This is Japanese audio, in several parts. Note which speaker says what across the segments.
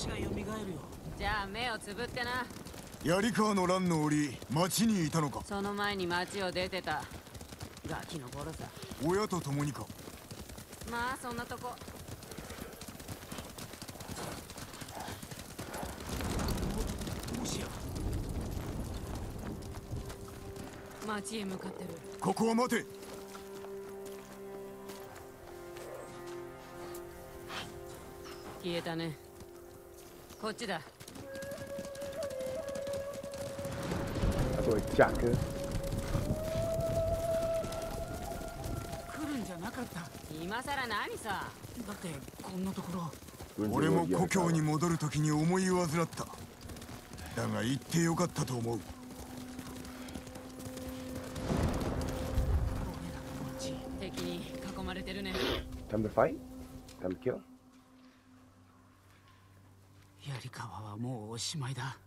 Speaker 1: 話が蘇るよ。
Speaker 2: じゃあ目をつぶってな。
Speaker 3: 槍川の乱の折、町にいたのか。
Speaker 2: その前に町を出てた。ガキの頃さ。
Speaker 3: 親と共にか。
Speaker 2: まあそんなとこ。
Speaker 1: もしや
Speaker 2: 町へ向かってる。
Speaker 3: ここは待て。
Speaker 2: 消えたね。こっちだ。
Speaker 4: あとジャック。
Speaker 1: 来るんじゃなかった。
Speaker 2: 今さら何さ。
Speaker 1: だってこんなところ。
Speaker 3: 俺も故郷に戻るときに思い患った。だが行ってよかったと思う。
Speaker 2: 敵に囲まれてるね。
Speaker 4: Time to fight? Time to kill?
Speaker 1: 槍川はもうおしまいだ。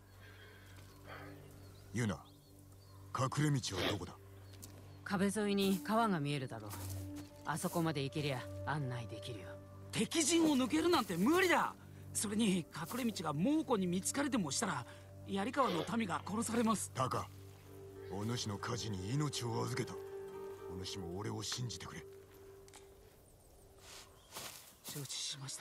Speaker 3: ユナ、隠れ道はどこだ。
Speaker 2: 壁沿いに川が見えるだろう。あそこまで行けりゃ案内できるよ。
Speaker 1: 敵陣を抜けるなんて無理だ。それに隠れ道が猛虎に見つかれでもしたら槍川の民が殺されます。
Speaker 3: タカ、お主の火事に命を預けた。お主も俺を信じてくれ。
Speaker 1: 承知しました。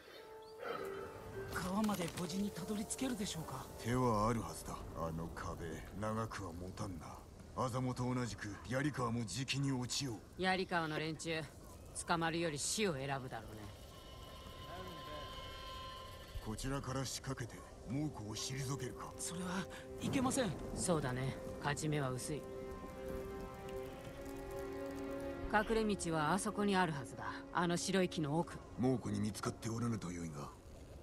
Speaker 1: 川まで無事にたどり着けるでしょうか。
Speaker 3: 手はあるはずだ。あの壁長くは持たんな。アザモと同じく槍川もじきに落ちよう。
Speaker 2: 槍川の連中捕まるより死を選ぶだろうね。
Speaker 3: こちらから仕掛けて猛虎を退けるか。
Speaker 1: それはいけません。
Speaker 2: そうだね。勝ち目は薄い。隠れ道はあそこにあるはずだ。あの白い木の奥。
Speaker 3: 猛虎に見つかっておらぬとよいが、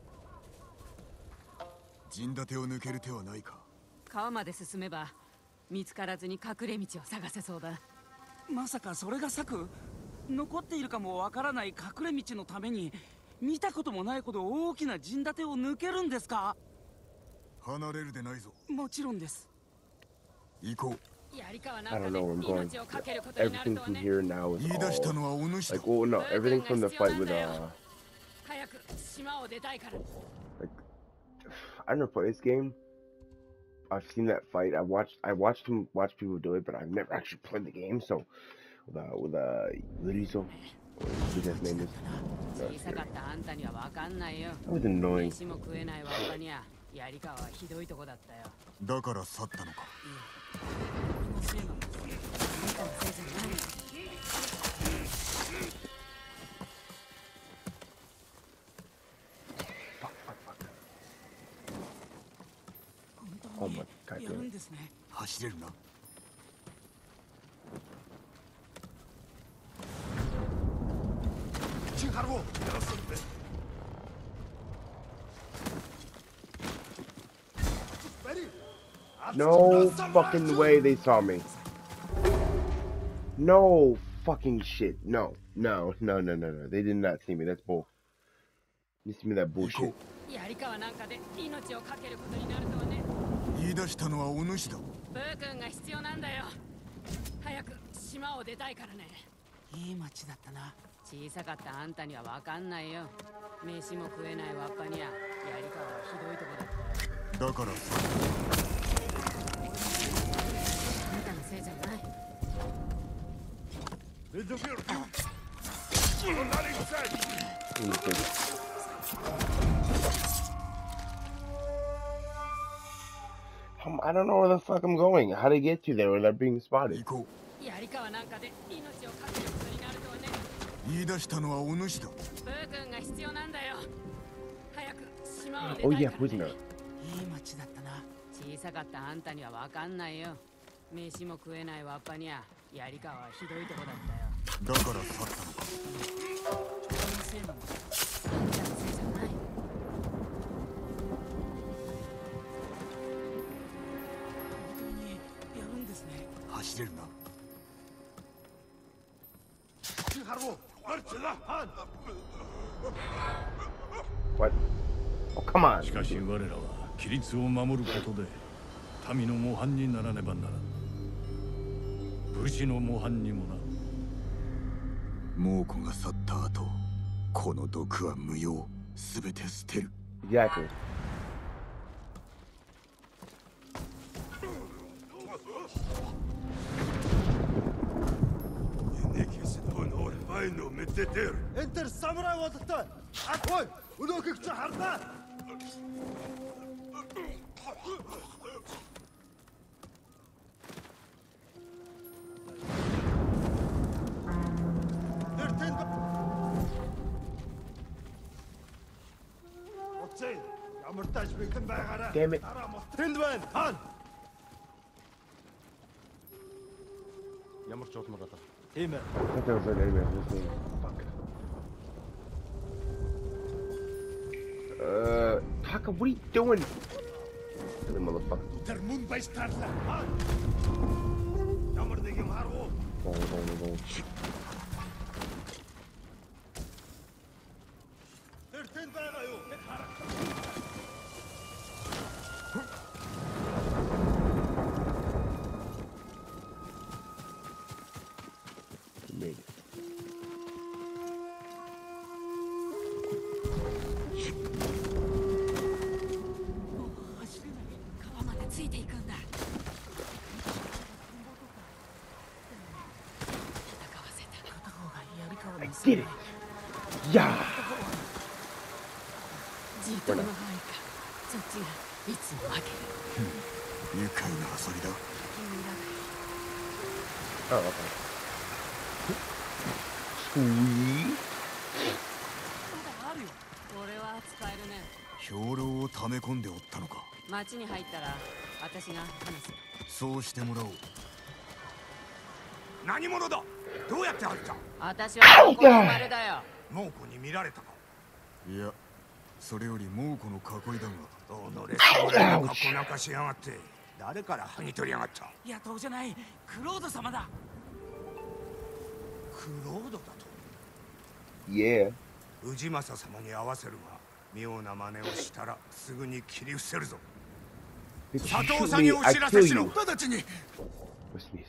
Speaker 3: 陣立てを抜ける手はないか。
Speaker 2: 川まで進めば見つからずに隠れ道を探せそうだ。
Speaker 1: まさかそれが策？残っているかもわからない隠れ道のために見たこともないほど大きな陣立てを抜けるんですか？
Speaker 3: 離れるでないぞ。
Speaker 1: もちろんです。
Speaker 3: 行こう。
Speaker 4: I don't know where I'm going. Everything from here now is
Speaker 3: 言い出した
Speaker 4: all
Speaker 3: のはお主だ。
Speaker 4: like, well, no, everything from the fight with
Speaker 2: 早く島を出たいから。
Speaker 4: like, I never played this game. I've seen that fight. I watched people do it, but I've never actually played the game. So with Lurizo, whatever his name is.
Speaker 2: 小さかったあんたにはわかんないよ。
Speaker 4: That was annoying.
Speaker 2: 飯も食えないわっぱにゃ槍川はひどいとこだったよ。
Speaker 3: だから去ったのか。
Speaker 1: 俺のせいなんです。
Speaker 2: あんたのせいじゃない。
Speaker 4: Oh my god.
Speaker 1: やるんですね。
Speaker 3: 走れるな。
Speaker 4: No fucking way they saw me. No fucking shit. No. They did not see me. That's bull. You see me that bullshit.
Speaker 2: 槍川なんかで命を懸けることになるとはね。
Speaker 3: 言い出したのはお主だ。
Speaker 2: ブー君が必要なんだよ。早く島を出たいからね。
Speaker 1: いい町だったな。
Speaker 2: 小さかったあんたにはわかんないよ。飯も食えないわっぱにゃ槍川はひどいとこだったよ。
Speaker 3: だからさ。
Speaker 2: あんたのせいじゃない。
Speaker 4: I don't know where the fuck I'm going. How to get to there without being spotted?
Speaker 3: 行こ
Speaker 2: 槍川なんかで命を懸けることになるとはね。
Speaker 3: う。言い出したのはお主だ。
Speaker 2: ブー君が必要なんだよ。早く島を出たい
Speaker 4: Oh
Speaker 2: から、ね。
Speaker 4: yeah, prisoner.
Speaker 1: いい町だったな。
Speaker 2: 小さかったあんたにはわかんないよ。飯も食えないわっぱにゃ槍川はひどいとこだったよ。
Speaker 3: だから去ったのか。
Speaker 1: 俺のせいなんだ。
Speaker 2: あんたのせいじゃない。
Speaker 1: 本当にやるんですね。
Speaker 3: 走れるな。
Speaker 4: What? Oh, come on.
Speaker 5: しかし我らは規律を守ることで民の模範にならねばならん。武士の模範にもな。
Speaker 3: 猛虎が去った後、この毒は無用。すべて捨てる。
Speaker 4: Exactly.
Speaker 6: انت الساموراي وضعت اكوي ولوكك تحرنا درتين وطين يا مرتاج بيتم بغرا
Speaker 4: Damn it.
Speaker 6: تندوين هان يا مرتوت مرة إيمة
Speaker 4: I thought there was an enemy on this thing. Fuck. Taka, what are you doing? Silly motherfucker.
Speaker 6: ترمون بيستارلا هان يا مرتاج مهارو
Speaker 4: Go.
Speaker 6: درتين بغايو
Speaker 4: You made it.
Speaker 2: 川までついていくんだ。戦わせた。
Speaker 1: 片方が槍川
Speaker 4: I
Speaker 1: の
Speaker 4: did it! Yeah!
Speaker 2: じっとの範囲か。そっちがいつも負ける。
Speaker 3: 愉快な遊びだ。
Speaker 2: 君らが
Speaker 4: Oh, okay. Sweet.
Speaker 2: まだあるよ。これは使えるね。
Speaker 3: 兵糧を溜め込んでおったのか。
Speaker 2: 町に入ったら私が話す。
Speaker 3: そうしてもらおう。
Speaker 6: 何者だどうやって入った
Speaker 2: 私はここの丸だよ。
Speaker 6: 猛虎に見られたか
Speaker 3: いや、それより猛虎の囲いだが。
Speaker 6: 己侍の格好なんかしやがって誰から剥ぎ取りやがった
Speaker 1: 野党じゃないクロード様だ。
Speaker 6: クロードだと
Speaker 4: Yeah.
Speaker 6: 氏政様に会わせるが妙な真似をしたらすぐに切り伏せるぞ
Speaker 4: If you
Speaker 6: 佐藤
Speaker 4: shoot
Speaker 6: さんに
Speaker 4: me,
Speaker 6: お
Speaker 4: I
Speaker 6: 知らせ
Speaker 4: kill
Speaker 6: しろ
Speaker 4: you.
Speaker 6: 直ちに
Speaker 4: Let's sneeze.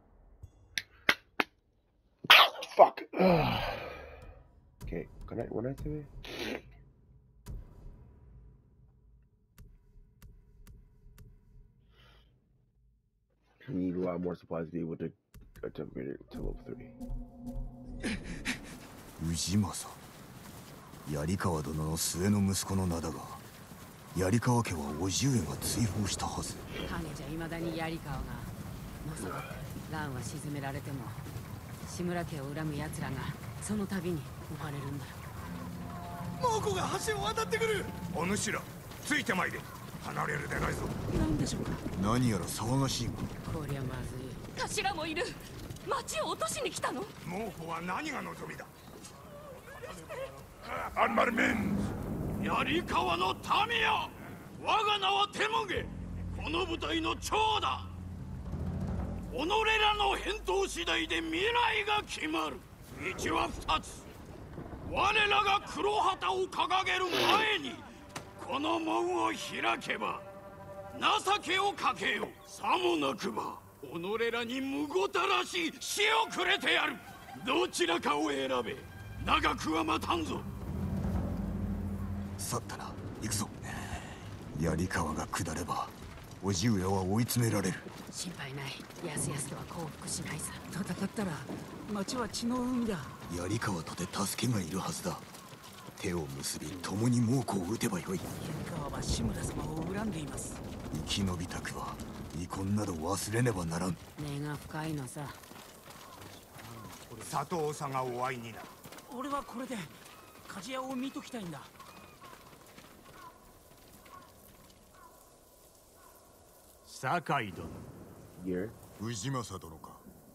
Speaker 4: Fuck. Okay, what I say? We need a lot more supplies to be able to upgrade it to level 3.
Speaker 3: 氏政。槍川殿の末の息子の名だが、槍川家は叔父上が追放したはず。
Speaker 2: 金じゃ未だに槍川がのさばってる。蘭は沈められても志村家を恨む奴らがその度に生まれるんだよ。
Speaker 6: 猛虎が橋を渡ってくるお主らついてまいれ離れるでないぞ
Speaker 1: なんでしょうか。
Speaker 3: 何やら騒がしいが。
Speaker 2: こりゃまずい。
Speaker 7: 頭もいる。町を落としに来たの？
Speaker 6: 猛虎は何が望みだアンマルメン槍川の民よ我が名はテモゲこの部隊の長だ己らの返答次第で未来が決まる道は二つ我らが黒旗を掲げる前にこの門を開けば情けをかけよさもなくば己らにむごたらしい死をくれてやるどちらかを選べ長くは待たんぞ
Speaker 3: 去ったな。行くぞ。槍川が下れば叔父上は追い詰められる。
Speaker 2: 心配ない。やすやすとは降伏しないさ。
Speaker 1: 戦ったら町は血の海だ。
Speaker 3: 槍川とて助けがいるはずだ。手を結び共に猛虎を撃てばよい。
Speaker 1: 槍川は志村様を恨んでいます。
Speaker 3: 生き延びたくは遺恨など忘れねばならん。
Speaker 2: 根が深いのさ。
Speaker 6: 佐藤さんがお会いになる
Speaker 1: 俺はこれで鍛冶屋を見ときたいんだ。
Speaker 6: 酒井殿
Speaker 4: Year.
Speaker 3: 氏政殿か。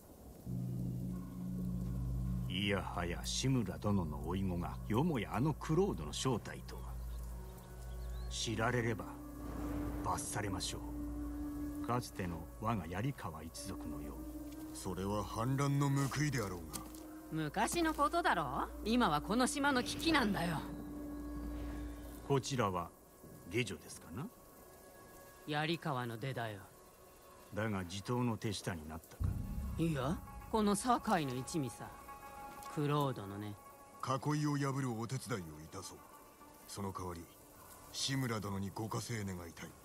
Speaker 8: いやはや志村殿の甥子がよもやあのクロードの正体とは知られれば罰されましょう。かつての我が槍川一族のように。
Speaker 3: それは反乱の報いであろうが。
Speaker 2: 昔のことだろ。今はこの島の危機なんだよ。
Speaker 8: こちらは下女ですかな。
Speaker 2: 槍川の出だよ。
Speaker 8: だが地頭の手下になったか。
Speaker 2: いや、この堺の一味さ。クロードのね。
Speaker 3: 囲いを破るお手伝いをいたそう。その代わり志村殿にご加勢願いたい。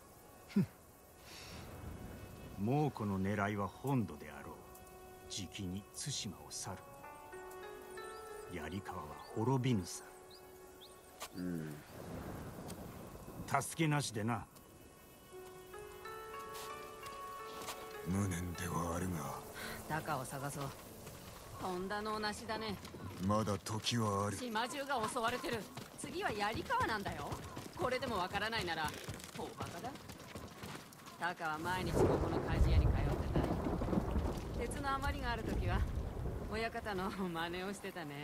Speaker 8: 猛虎の狙いは本土であろう。じきに対馬を去る。槍川は滅びぬさ。助けなしでな。
Speaker 3: 無念ではあるが、
Speaker 2: 鷹を探そう。とんだのなしだね。
Speaker 3: まだ時はある。
Speaker 2: 島中が襲われてる。次は槍川なんだよ。これでもわからないなら大バカだ。鷹は毎日ここの鍛冶屋に通ってた。鉄の余りがある時は親方の真似をしてたね。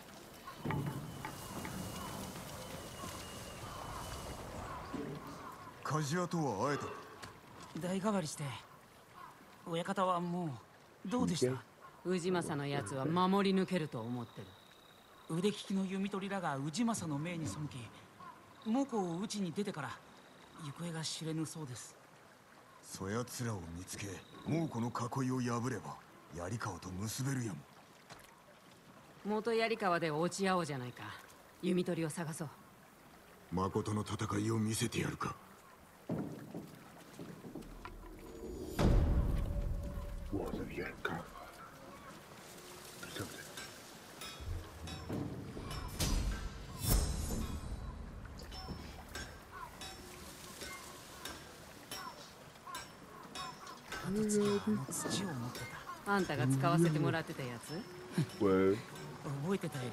Speaker 3: 鍛冶屋とは会えた。
Speaker 1: 代替わりして親方はもうどうでした？
Speaker 2: 氏政のやつは守り抜けると思ってる。
Speaker 1: 腕利きの弓取りらが氏政の命に背き猛虎を討ちに出てから行方が知れぬそうです。
Speaker 3: そやつらを見つけ猛虎の囲いを破れば槍川と結べるやも。
Speaker 2: 元槍川で落ち合おうじゃないか。弓取りを探そう。
Speaker 3: 誠の戦いを見せてやるか。
Speaker 4: Walls of Yarikawa. Something.
Speaker 1: 土を持ってた。
Speaker 2: あんたが使わせてもらってたやつ？
Speaker 4: Word.
Speaker 1: 覚えてたよ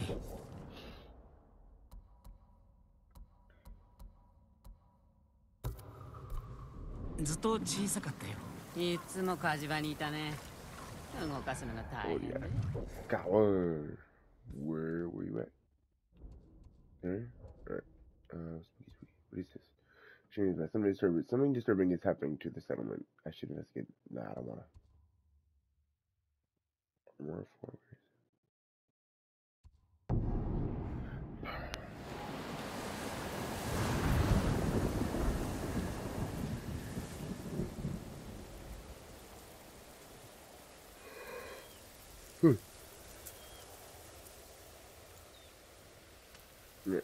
Speaker 1: り。ずっと小さかったよ。
Speaker 2: いつも火事場にいたね。動かすのが大
Speaker 4: Oh
Speaker 2: 変
Speaker 4: yeah.
Speaker 2: で。
Speaker 4: Got one. Where were you at? There? Alright. What is this? Something disturbing is happening to the settlement. I should investigate. Nah, I don't wanna. More forward. Yeah.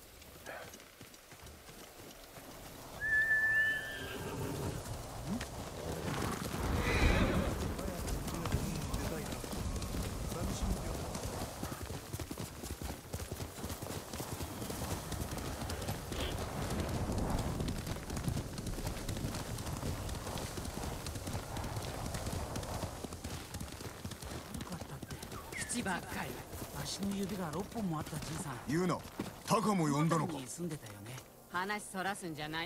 Speaker 1: 口ばっかり。足の指が6本もあったじいさん。
Speaker 3: 言うな。タカも呼んだのか。
Speaker 1: に住んでたよね。
Speaker 2: 話そらすんじゃない。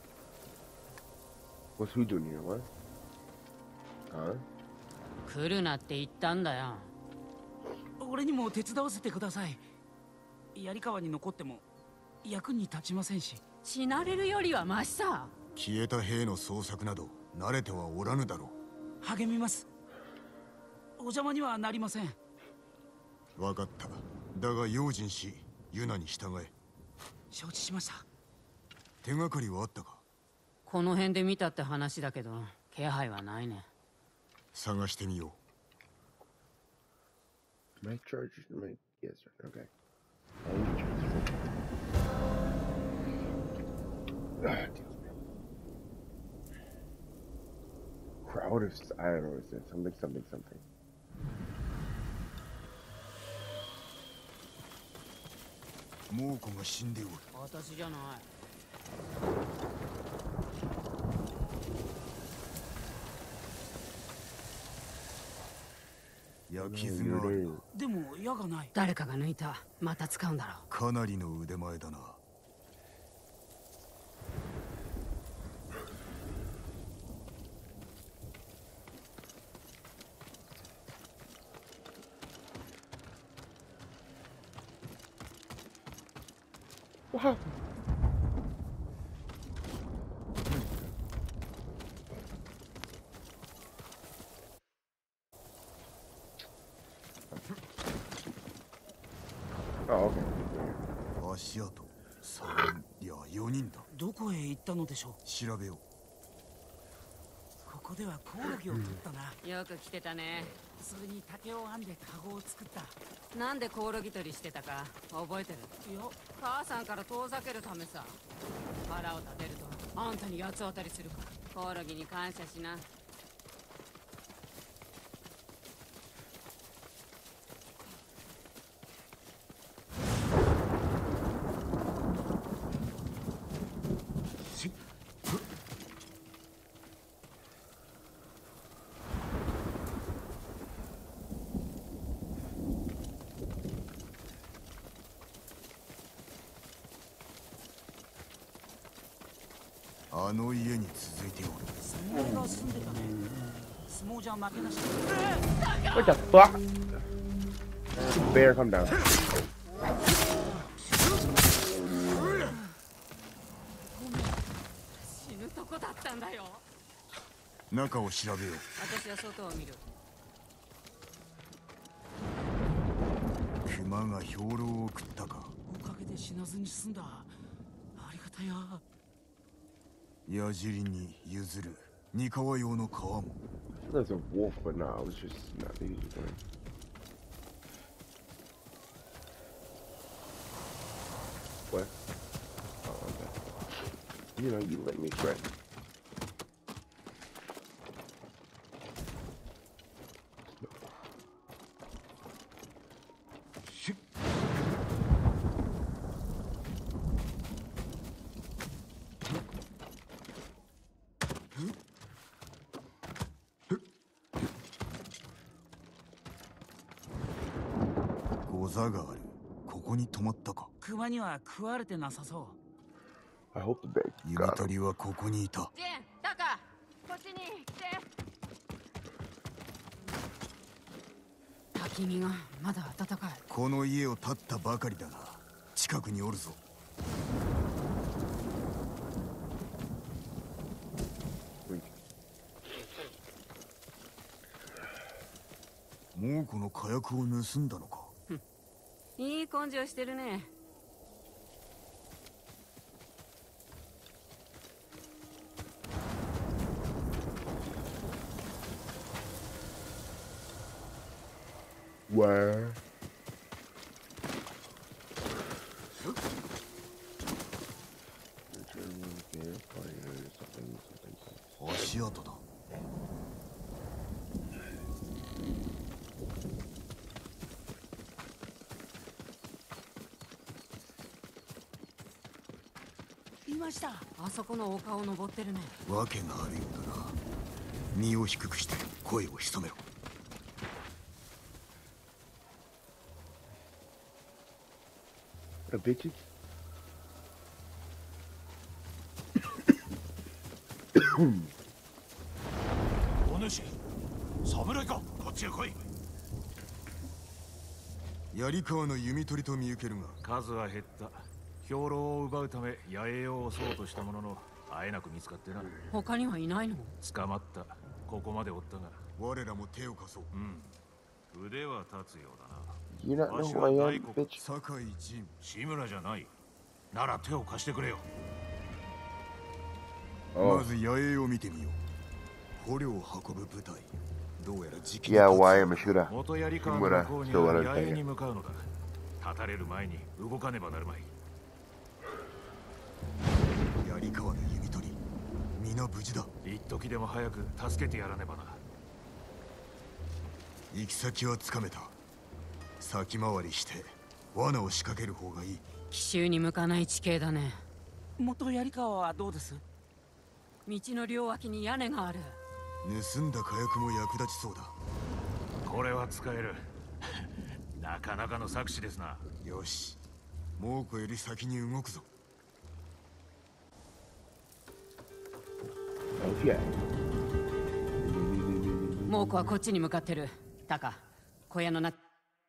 Speaker 4: What's who doing here? What? Huh?
Speaker 2: 来るなって言ったんだよ。
Speaker 1: 俺にも手伝わせてください。槍川に残っても役に立ちませんし。
Speaker 2: 死なれるよりはマシさ。
Speaker 3: 消えた兵の捜索など慣れてはおらぬだろ
Speaker 1: 励みます。お邪魔にはなりません。
Speaker 3: う。分かった。だが用心しユナに従え。
Speaker 1: 承知しました。
Speaker 3: 手がかりはあったか。
Speaker 2: この辺で見たって話だけど気配はないね。
Speaker 3: 探してみよう。
Speaker 4: My charger, my yes, sir. Okay. I need to charge it. Ah, deals, man. Crowd of I don't know what it says. Something.
Speaker 3: 猛虎が死んでおる。
Speaker 2: 私じゃない。
Speaker 3: 焼き傷があるな。
Speaker 1: でも矢がない。
Speaker 2: 誰かが抜いた。また使うんだろう。
Speaker 3: かなりの腕前だな。
Speaker 4: Wow. Oh, okay.
Speaker 3: 足跡3いや4人だ。
Speaker 1: どこへ行ったのでしょう。
Speaker 3: 調べよう。
Speaker 1: ここではコオロギを取ったな。
Speaker 2: よく来てたね。
Speaker 1: それに竹を編んでカゴを作った。
Speaker 2: なんでコオロギ取りしてたか覚えてる？
Speaker 1: いや、
Speaker 2: 母さんから遠ざけるためさ。腹を立てるとあんたに八つ当たりするから。コオロギに感謝しな。
Speaker 3: あの家に続いておる。
Speaker 1: 侍が住んでたね。相撲じゃ負けなし。
Speaker 4: What the fuck? Bear, come down.
Speaker 2: 死ぬとこだったんだよ。
Speaker 3: 中を調べよう。
Speaker 2: 私は外を見る。
Speaker 3: 熊が兵糧を食ったか。
Speaker 1: おかげで死なずに済んだ。ありがたや。
Speaker 3: 矢尻に譲る三河用の皮も。
Speaker 4: There's a wolf, but no, I was just not thinking of it. What? Oh, okay. You know, you let me express.
Speaker 3: ゴザがある。ここに泊まったか。
Speaker 1: 熊には食われてなさそ
Speaker 4: I hope the bear
Speaker 3: 弓
Speaker 4: got him.
Speaker 3: 取りはここにいた。
Speaker 2: ジェン、タカ、こっちに来て。焚き火がまだ暖かい。
Speaker 3: この家を建ったばかりだが、近くにおるぞ。もうこの火薬を盗んだのか。
Speaker 2: いい根性してるね。
Speaker 4: Where?
Speaker 3: 足跡だ。
Speaker 1: う。いました。
Speaker 2: あそこの丘を登ってるね。
Speaker 3: わけがあるようだな。身を低くして声を潜めろ。
Speaker 4: The bitches?
Speaker 6: お主、侍か。こっちへ来い。
Speaker 3: 槍川の弓取りと見受けるが。
Speaker 5: 数は減った。兵糧を奪うため野営を襲おうとしたもののあえなく見つかってな。
Speaker 2: 他にはいないの？
Speaker 5: 捕まった。ここまでおったが。
Speaker 3: 我らも手を貸そう。
Speaker 5: 腕は立つようだな。
Speaker 4: You not know who I am, bitch?
Speaker 3: 酒井仁。
Speaker 5: 志村じゃない。なら手を貸してくれよ。
Speaker 3: まず野営を見てみよう。捕虜を運ぶ部隊。どうやら時期
Speaker 4: Yeah, why am I shooter?
Speaker 5: 元槍川の向こうにある野営に向かうのだ。立たれる前に動かねばなるまい。
Speaker 3: 槍川の弓取り、皆無事だ。
Speaker 5: 一時でも早く助けてやらねばな。
Speaker 3: 行き先はつかめた。先回りして罠を仕掛ける方がいい。
Speaker 2: 奇襲に向かない地形だね。
Speaker 1: 元槍川はどうです？
Speaker 2: 道の両脇に屋根がある。
Speaker 3: 盗んだ火薬も役立ちそうだ。
Speaker 5: これは使える。なかなかの策士ですな。
Speaker 3: よし、猛虎より先に動くぞ。
Speaker 4: Oh, yeah.
Speaker 2: 猛虎はこっちに向かってる。タカ、小屋の中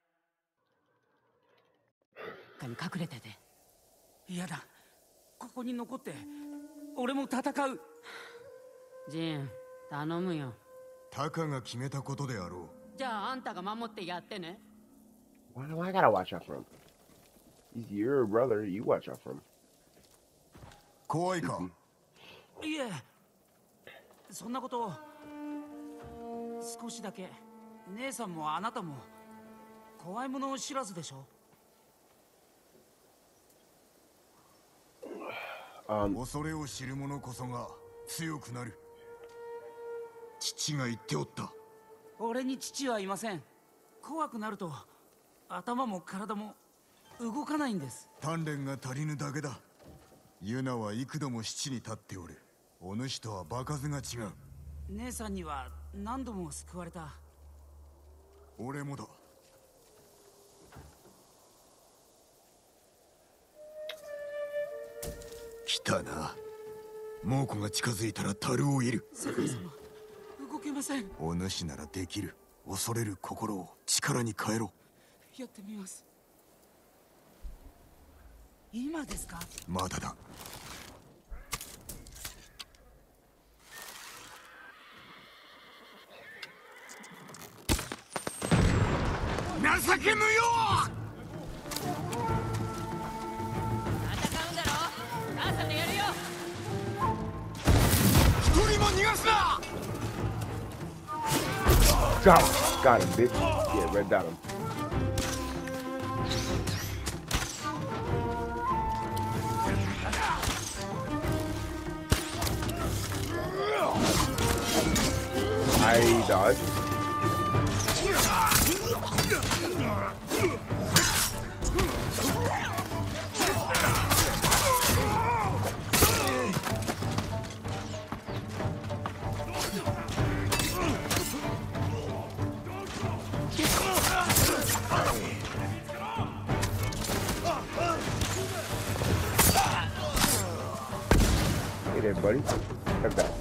Speaker 2: に隠れてて。
Speaker 1: 嫌だ。ここに残って俺も戦う。
Speaker 2: ジン、頼むよ。
Speaker 3: タカが決めたことであろう。
Speaker 2: じゃああんたが守ってやってね。
Speaker 4: Why do I gotta watch out for him? He's your brother. You watch out for him.
Speaker 3: 怖いか？
Speaker 1: いえ、そんなこと少しだけ。 姉さんもあなたも怖いもの知らずでしょ。
Speaker 3: 恐れを知る者こそが強くなる。父が言っておった。
Speaker 1: 俺に父はいません。怖くなると頭も体も動かないんです。
Speaker 3: 鍛錬が足りぬだけだ。ユナは幾度も七に立っておる。お主とは場数が違う。
Speaker 1: 姉さんには何度も救われた。
Speaker 3: 俺もだ。来たな。猛虎が近づいたら樽を射る。
Speaker 1: 酒井様、動けません。
Speaker 3: お主ならできる。恐れる心を力に変えろ。
Speaker 1: やってみます。今ですか？
Speaker 3: まだだ。情け無用！
Speaker 2: 戦うんだろ？母さんでやるよ。
Speaker 3: 一人も逃がすな！
Speaker 4: Got him, bitch. Yeah, red dot him. I dodged. Hey there, buddy. Come back.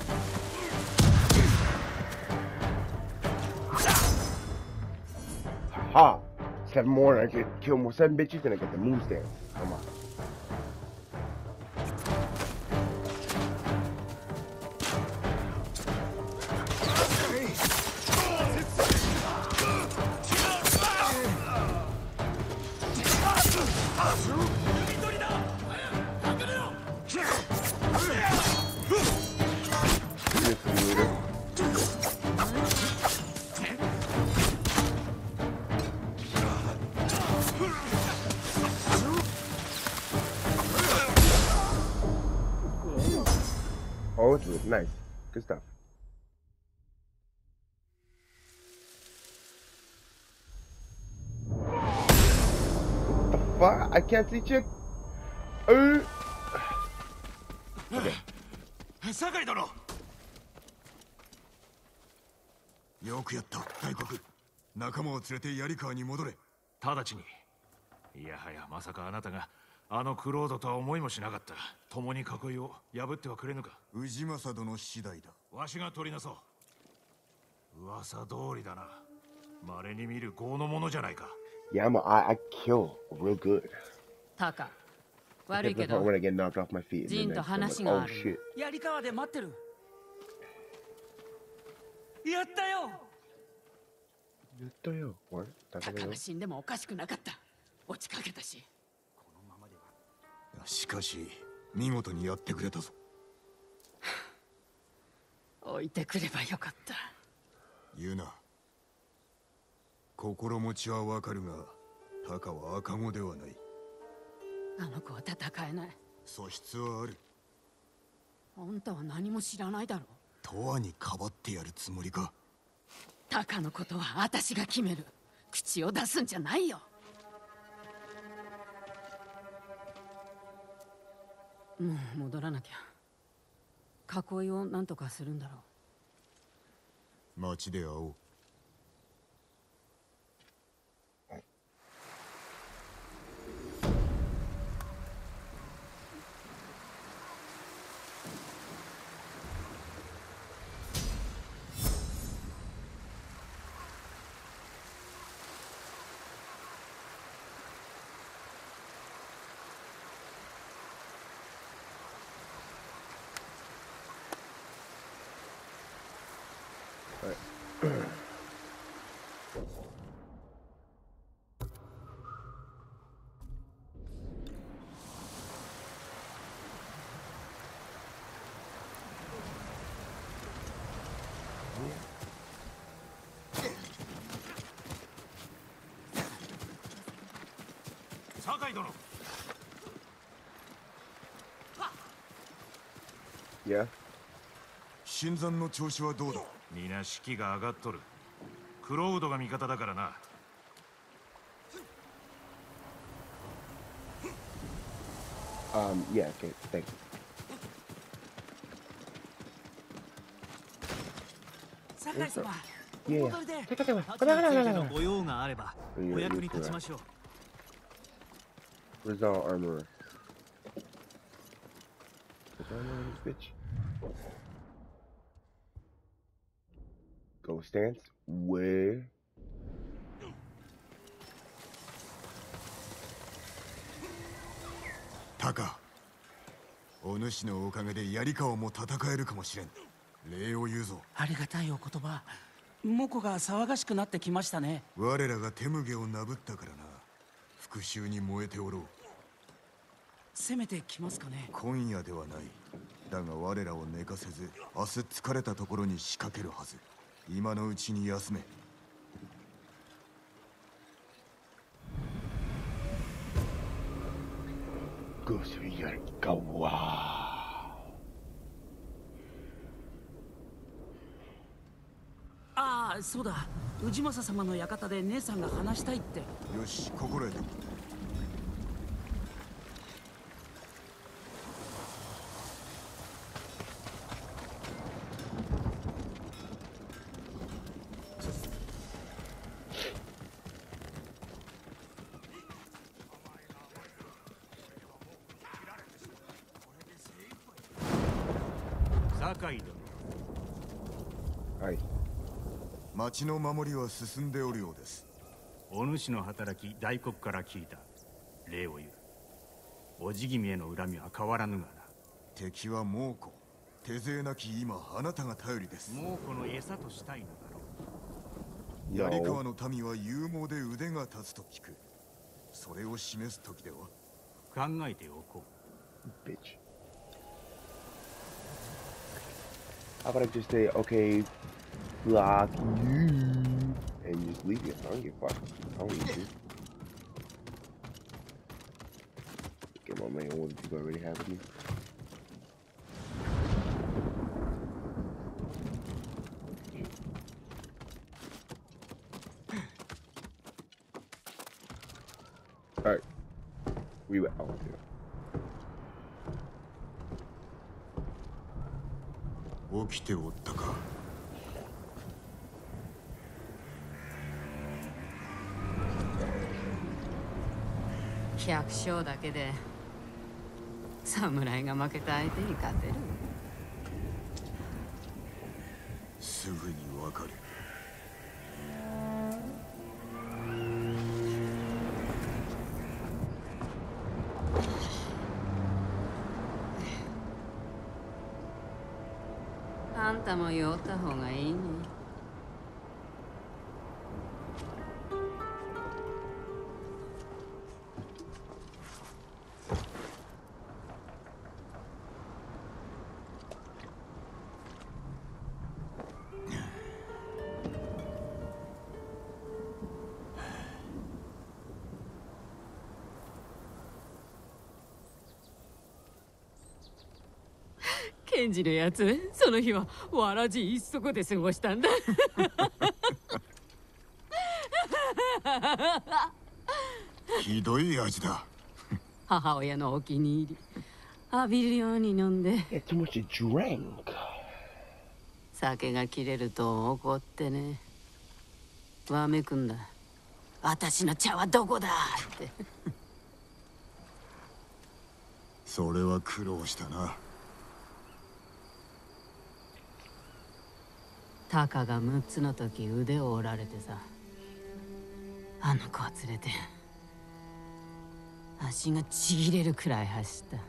Speaker 4: Ha! 7 more and I could kill more 7 bitches and I get the moon stand. Come on. Oh, it's really nice. Good stuff. What the fuck? I can't see shit. Okay.
Speaker 5: 酒井殿。
Speaker 3: よくやった大国。仲間を連れて槍川に戻れ。
Speaker 5: 直ちに。いやはやまさかあなたがあのクロードとは思いもしなかった。共に囲いを破ってはくれぬか。
Speaker 3: 氏政殿次第だ。
Speaker 5: わしが取りなそう。噂通りだな。稀に見る豪のものじゃないか。
Speaker 4: Yeah, I kill real good.
Speaker 2: タカ、悪い
Speaker 4: Except
Speaker 2: け
Speaker 4: the part
Speaker 2: ど
Speaker 4: when I get knocked off my feet.
Speaker 2: ジン
Speaker 4: And
Speaker 2: と
Speaker 4: then I'm
Speaker 2: 話
Speaker 4: like,
Speaker 2: が
Speaker 4: oh
Speaker 2: ある。
Speaker 4: shit.
Speaker 1: 槍川で待ってる。やったよ。
Speaker 4: 言ったよ。What?
Speaker 2: タカが死んでもおかしくなかった。落ちかけたし。
Speaker 3: しかし見事にやってくれたぞ。
Speaker 2: 置いてくればよかった。
Speaker 3: 言うな。心持ちはわかるが、タカは赤子ではない。
Speaker 2: あの子は戦えない。
Speaker 3: 素質はある。
Speaker 2: あんたは何も知らないだろう。
Speaker 3: 永遠にかばってやるつもりか。
Speaker 2: タカのことは私が決める。口を出すんじゃないよ。もう戻らなきゃ。囲いを何とかするんだろう。
Speaker 3: 街で会おう。
Speaker 5: 酒井殿。
Speaker 4: Yeah.
Speaker 3: 新山の調子はどうだ？
Speaker 5: 皆士気が上がっとる。クロウドが味方だからな。
Speaker 4: Yeah, okay, thank you.
Speaker 1: 酒井様、
Speaker 4: Yeah.
Speaker 1: お戻りで。
Speaker 9: 太刀についてのご用があればお役に立ちましょう。
Speaker 4: Where's our armor? Where's our armor in this bitch? Go stance. Where?
Speaker 3: タカ、お主のおかげで槍川も戦えるかもしれん。礼を言うぞ。
Speaker 1: ありがたいお言葉。モコが騒がしくなってきましたね。
Speaker 3: 我らが手麦をなぶったからな。復讐に燃えておろう。
Speaker 1: 攻めてきますかね。
Speaker 3: 今夜ではない。だが我らを寝かせず、明日疲れたところに仕掛けるはず。今のうちに休め。
Speaker 4: Go to Yarikawa.
Speaker 1: ああ、そうだ。氏政様の館で姉さんが話したいって。
Speaker 3: よし、心得た。
Speaker 8: 酒井殿。
Speaker 4: はい。
Speaker 3: 町の守りは進んでおるようです。
Speaker 8: お主の働き大黒から聞いた。礼を言う。おじ君への恨みは変わらぬがな。
Speaker 3: 敵は猛虎。手勢なき今、あなたが頼りです。
Speaker 8: 猛虎の餌としたいのだろう。
Speaker 3: 槍川の民は勇猛で腕が立つと聞く。それを示す時では。
Speaker 8: 考えておこう。
Speaker 4: Bitch. How about I just say, okay, block you, and just leave it? I don't give a fuck. I don't need to. Get my man what people already have with me. Alright. We went. Oh, yeah.
Speaker 3: 起きておったか。
Speaker 2: 百姓だけで侍が負けた相手に勝てる？
Speaker 3: すぐにわかる。
Speaker 2: あんたも酔った方がいいね。ケンジのやつ、その日はわらじ一足で過ごしたんだ。
Speaker 3: ひどい味だ。
Speaker 2: 母親のお気に入り。浴びるように飲んで。
Speaker 4: Yeah, too much drank.
Speaker 2: 酒が切れると怒ってね。わめくんだ。私の茶はどこだって。
Speaker 3: それは苦労したな。
Speaker 2: タカが6つの時腕を折られてさ、あの子を連れて足がちぎれるくらい走った。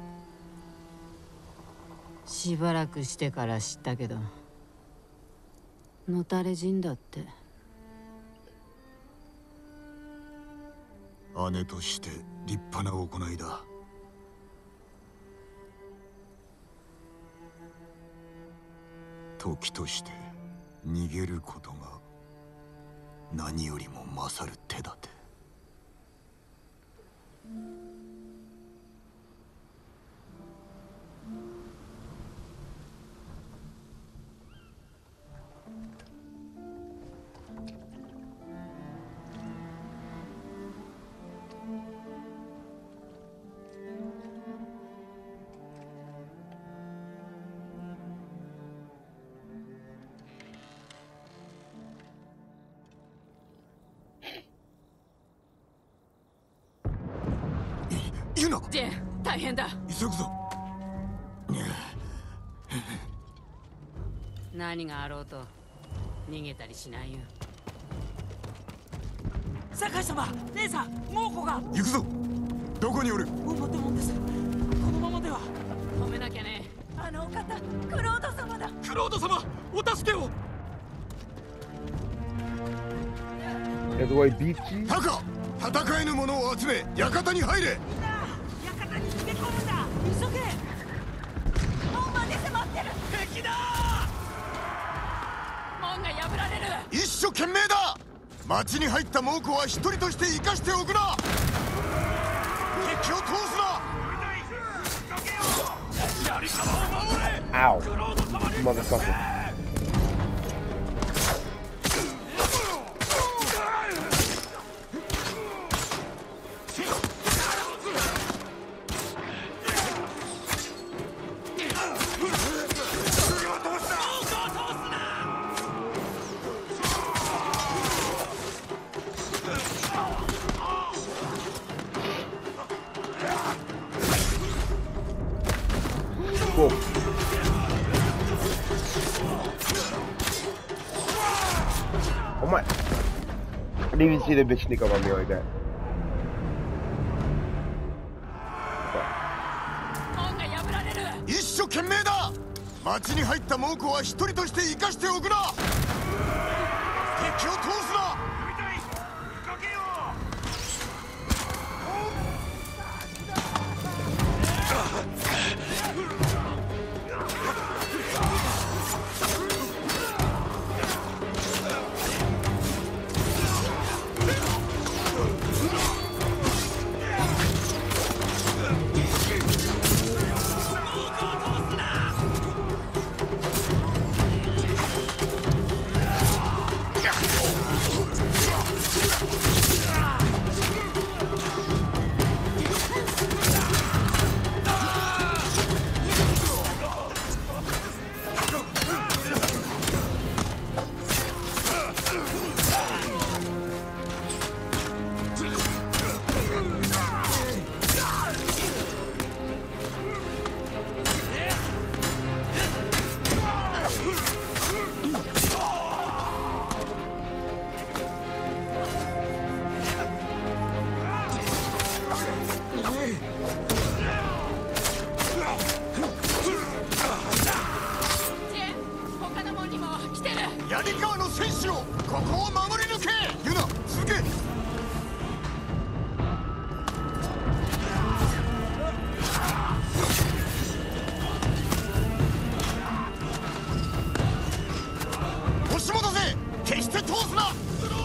Speaker 2: しばらくしてから知ったけど、のたれ死んだって。
Speaker 3: 姉として立派な行いだ。時として逃げることが何よりも勝る手立て。 ユナ。
Speaker 2: ジェーン、大変だ。
Speaker 3: 急ぐぞ。
Speaker 2: 何があろうと逃げたりしないよ。
Speaker 1: 酒井様、姉さん、猛虎が。
Speaker 3: 行くぞ。どこにおる？
Speaker 1: 表門です。このままでは。
Speaker 2: 止めなきゃね。
Speaker 7: あのお方、クロード様だ。
Speaker 6: クロード様、お助けを。
Speaker 3: タカ、戦えぬ者を集め館に入れ。
Speaker 1: みんな、館に逃げ込むんだ。急げ。
Speaker 7: 門まで迫ってる。
Speaker 6: 敵だ。
Speaker 2: 門が破られる。
Speaker 3: 一生懸命だ。町に入った猛虎は一人として生かしておくな。敵を通すな。
Speaker 6: やり方を守れ。
Speaker 4: Ow.
Speaker 6: クロード様に
Speaker 4: Motherfucker. Cool. Oh my. I didn't even see the bitch sneak up on me like that.
Speaker 2: 門が破られる。
Speaker 3: 一生懸命だ。町に入った猛虎は一人として生かしておくな。敵を通すな。槍川の戦士をここを守り抜け。ユナ、続け。押し戻せ。決して通すな。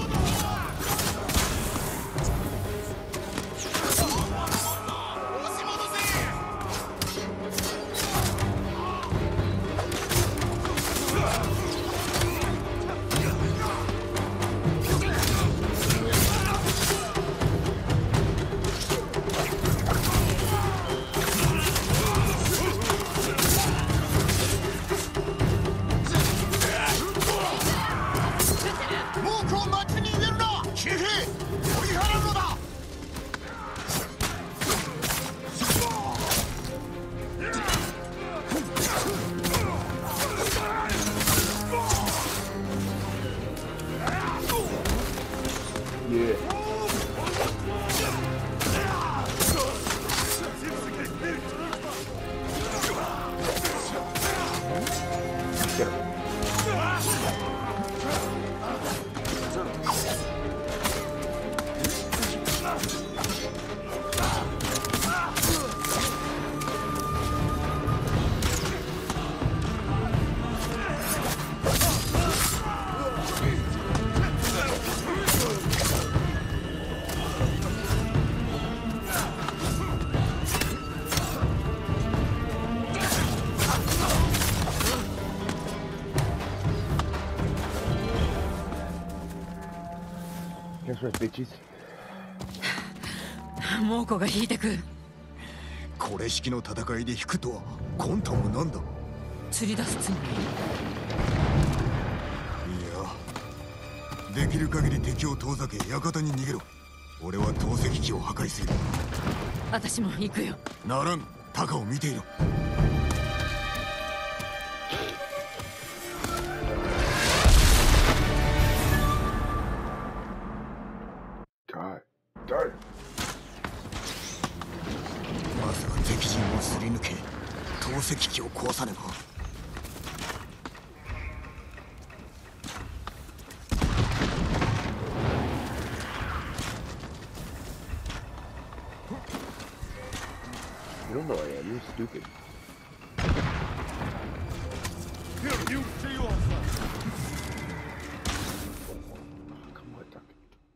Speaker 2: 猛虎が引いてく。
Speaker 3: これ式の戦いで引くとは魂胆もなんだ。
Speaker 2: 釣り出すつも
Speaker 3: り。いや、できる限り敵を遠ざけ館に逃げろ。俺は投石機を破壊する。
Speaker 2: 私も行くよ。
Speaker 3: ならん。タカを見ていろ。まずは敵陣をすり抜け投石機を壊さねば。
Speaker 4: You don't know I am. You're stupid.
Speaker 6: Here, you see yourself.
Speaker 4: Come on, Duck.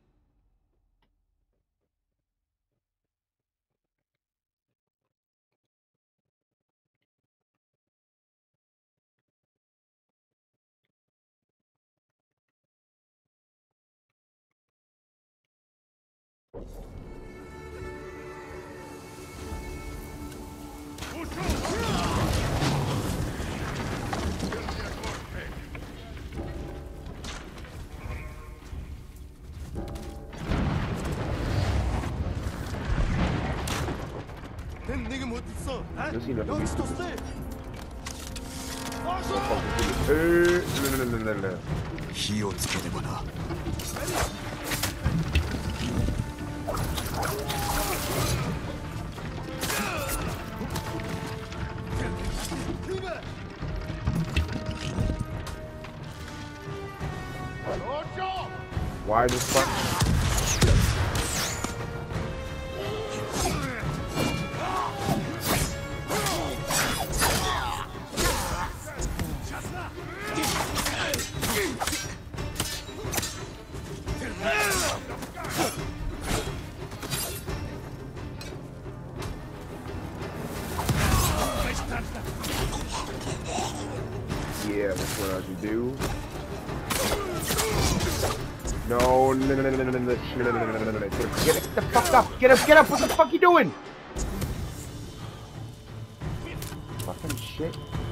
Speaker 4: Does he know? No. No.
Speaker 3: 火をつけねばな。
Speaker 4: Why the fuck? Yeah, that's what I should do. No. Get the fuck up! Get up! What the fuck you doing? Fucking shit.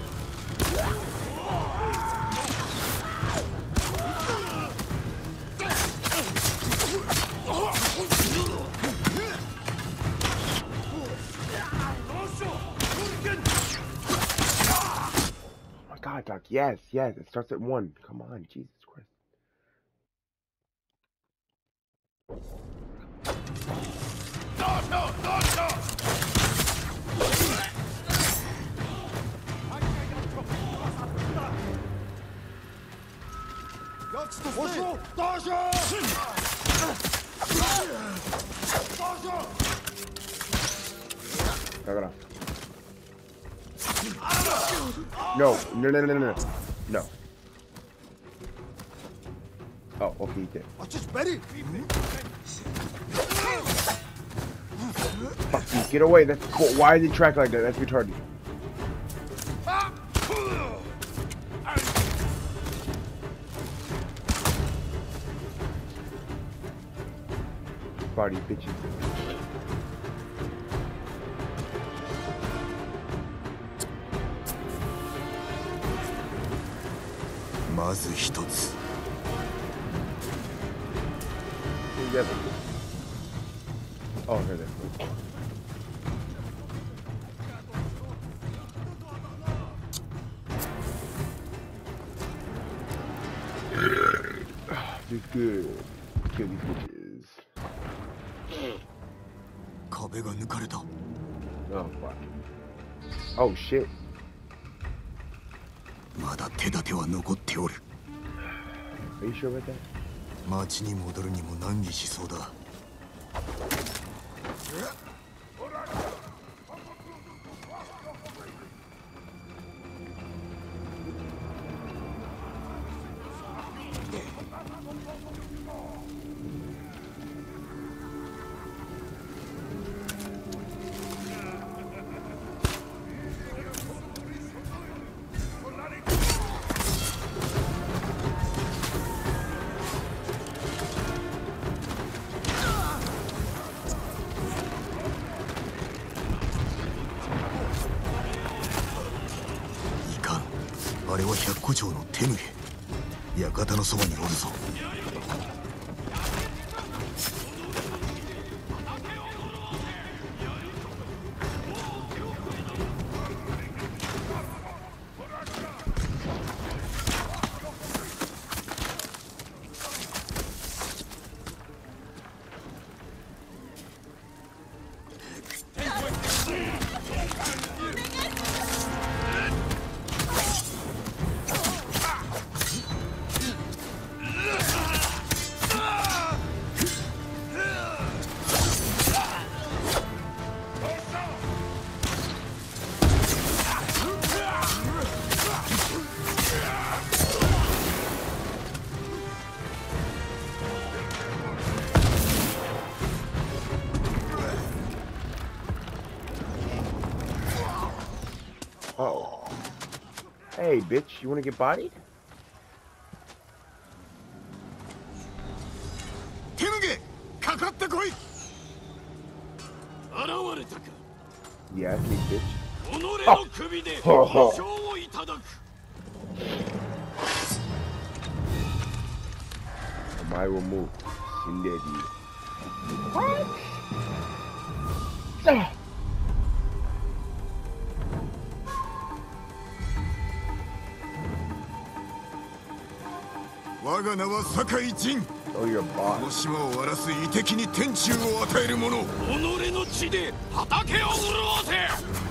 Speaker 4: God, Doc, yes, it starts at 1. Come on, Jesus Christ. No. Oh, okay, he did. Fuck you, get away. That's cool. Why is he track like that? That's retarded. Party bitches.
Speaker 3: まず一つ。
Speaker 4: Oh, here they Do good. Kill these bitches.
Speaker 3: 壁が抜かれた。
Speaker 4: Oh, fuck. Oh, shit.
Speaker 3: まだ手立ては残っておる。
Speaker 4: Are you sure about that?
Speaker 3: 町に戻るにも難儀しそうだ。あれは百虎町の手ぬへ。館のそばにおるぞ。
Speaker 4: Oh. Hey, bitch, you wanna get bodied?
Speaker 3: 手向けかかってこい。
Speaker 6: 現れたか。
Speaker 4: Yeah, me, bitch.
Speaker 6: 己の首で保証をいただく。
Speaker 4: My remove. Indeed. What?
Speaker 3: 我が名は酒井仁。
Speaker 4: Oh, you're a
Speaker 3: この
Speaker 4: boss.
Speaker 3: 島を荒らす遺敵に天誅を与える者。
Speaker 6: 己の血で畑を潤せ。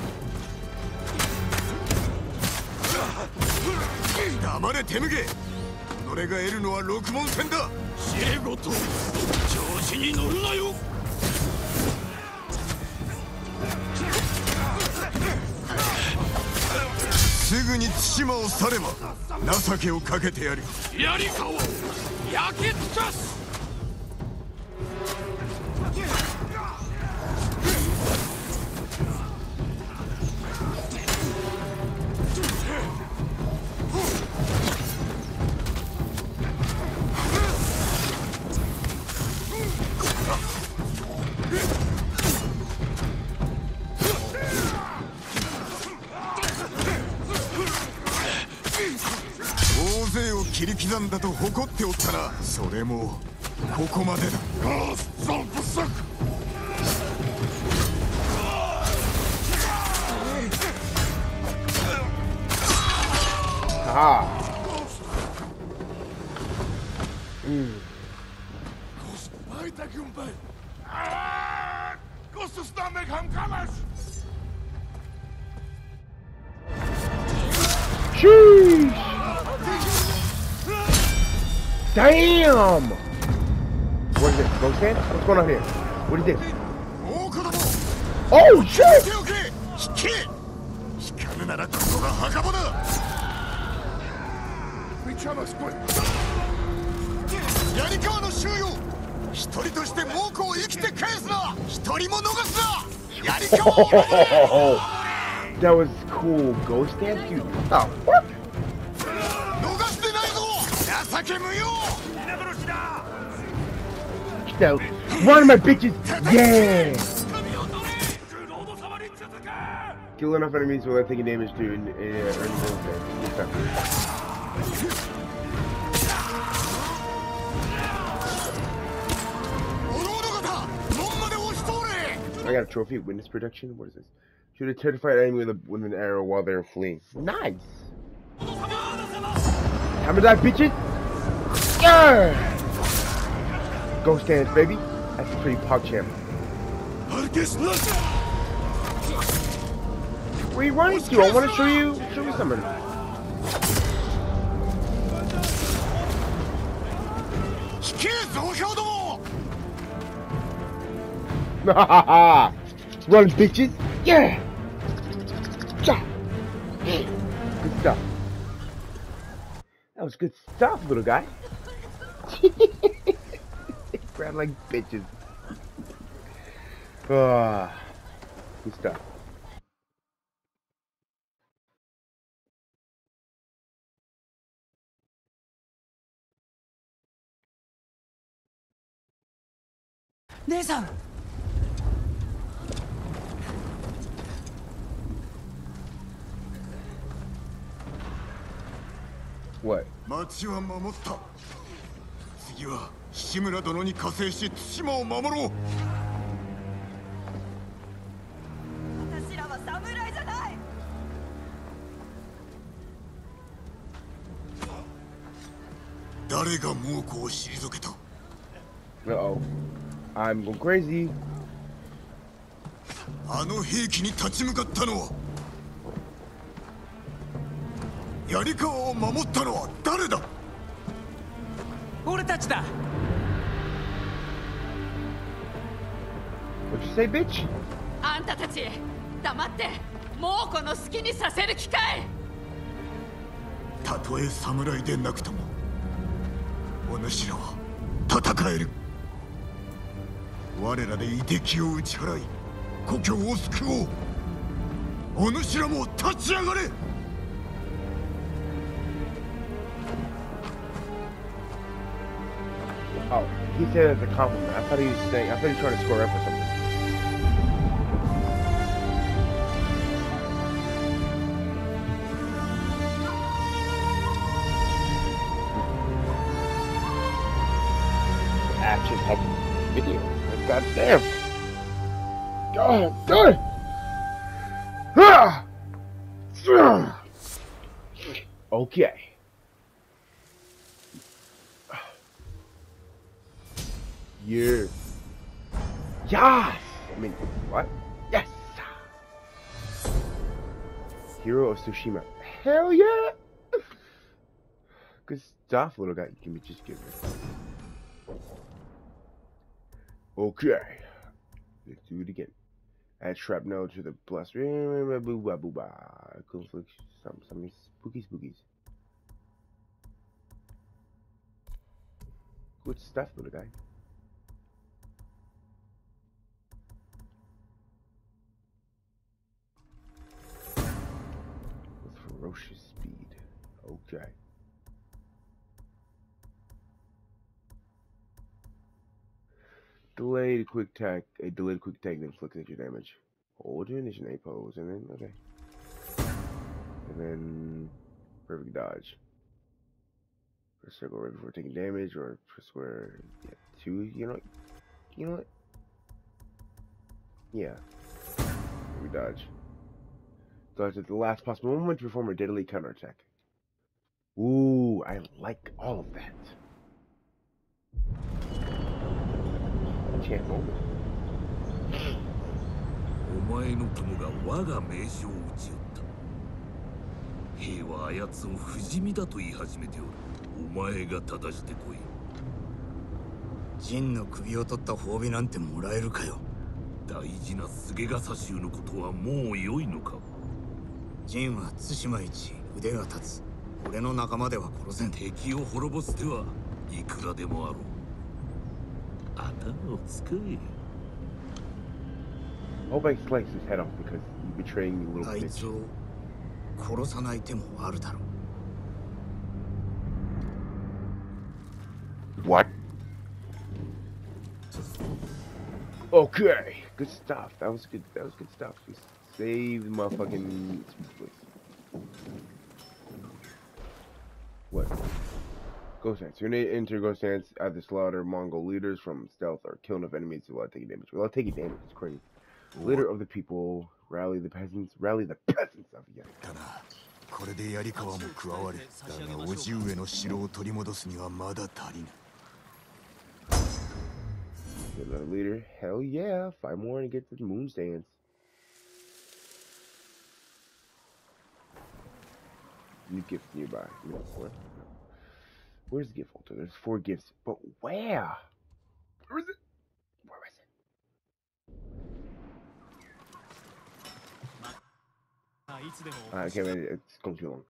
Speaker 3: 黙れ手向け。己が得るのは六文銭だ。
Speaker 6: 知れごと調子に乗るなよ。
Speaker 3: すぐに対馬を去れば情けをかけてやる。
Speaker 6: 槍川を焼き尽かす。
Speaker 3: 大勢を切り刻んだと誇っておったな。それもここまでだ。
Speaker 4: Ah. Sheesh! Damn! What is this? Ghost hand? What's going on here? What is this?
Speaker 3: 大子供
Speaker 4: Oh shit!
Speaker 3: 手をけ引け。引かぬならここが墓場だ。槍川の収容。一人として猛虎を生きて返すな。一人も逃すな。槍川を
Speaker 4: That was cool. Ghost dance? Dude, what the fuck?
Speaker 3: 逃してないぞ。情け無用。
Speaker 4: Get out. Run, my bitches! Yeah! Kill enough enemies without taking damage to earn the I got a trophy. Witness protection. What is this? Shoot a terrified enemy with an arrow while they're fleeing. Nice. Hammer that, bitches! Yeah! Ghost dance, baby. That's a pretty pog champ. Where you running to? I want to show you something. Run, bitches! Yeah! Good stuff. That was good stuff, little guy. Grab like bitches. Good stuff.
Speaker 1: Nesan!
Speaker 4: What?
Speaker 3: 町は守った。次は志村殿に加勢し対馬を守ろう。
Speaker 7: 私らは侍じゃない。
Speaker 3: 誰が猛虎を退けた。
Speaker 4: Uh-oh. I'm going crazy.
Speaker 3: あの兵器に立ち向かったのは槍川を守ったのは誰だ。
Speaker 1: 俺たちだ。
Speaker 4: What'd you say, bitch?
Speaker 2: あんたたち黙ってもうこの好きにさせる機会。
Speaker 3: たとえ侍でなくともお主らは戦える。我らで遺敵を打ち払い故郷を救おう。 お主らも立ち上がれ。
Speaker 4: Oh, he said it as a compliment. I thought he was saying. I thought he was trying to score up or something. Action heavy video. God damn. God damn. Okay. Yeah. Yes! I mean, what? Yes! Hero of Tsushima. Hell yeah! Good stuff, little guy. Give me just give me. Okay. Let's do it again. Add shrapnel to the blaster. Conflict. Some spookies. Good stuff, little guy. With ferocious speed. Okay. Delayed quick attack. A delayed quick attack that inflicts extra damage. Hold your initial A pose, and then okay. And then perfect dodge. Press circle right before taking damage, or press square. Yeah, 2. You know what? Yeah. Perfect dodge. Dodge at the last possible moment to perform a deadly counterattack. Ooh, I like all of that. Chance moment.
Speaker 6: お前の友が我が名将を撃ち寄った。兵はあやつを不死身だと言い始めておる。お前が正してこい。
Speaker 3: 陣の首を取った褒美なんてもらえるかよ。
Speaker 6: 大事な菅笠衆のことはもう良いのか。
Speaker 3: 陣は対馬一腕が立つ。俺の仲間では殺せん。
Speaker 6: 敵を滅ぼす手はいくらでもあろう。頭を使え。
Speaker 4: I hope I slice his head off because he's betraying me a little
Speaker 3: あい
Speaker 4: bit.
Speaker 3: つを殺さない手もあるだろう。
Speaker 4: What? Okay, good stuff. That was good stuff. We saved motherfucking What? Ghost Dance. You're gonna enter Ghost Dance, either slaughter Mongol leaders from stealth or kill enough enemies without taking damage. Without taking damage, it's crazy. Leader of the people, rally the peasants of Yari.
Speaker 3: だな。これで槍川も加わる。だが叔父上の城を取り戻すにはまだ足りぬ。
Speaker 4: Another leader. Hell yeah. 5 more to get to the moon dance. New gifts nearby. No, what? No. Where's the gift altar? There's 4 gifts. But where? Where is it? Where is it? I can't remember. It's going too long.